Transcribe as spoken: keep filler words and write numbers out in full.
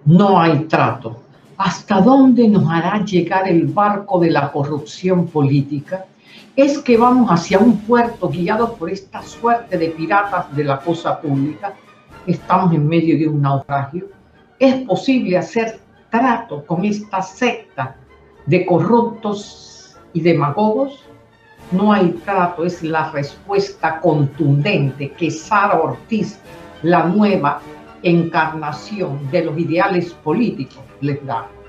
No hay trato. ¿Hasta dónde nos hará llegar el barco de la corrupción política? ¿Es que vamos hacia un puerto guiados por esta suerte de piratas de la cosa pública? ¿Estamos en medio de un naufragio? ¿Es posible hacer trato con esta secta de corruptos y demagogos? No hay trato, es la respuesta contundente que Sara Ortiz, la nueva encarnación de los ideales políticos, les da.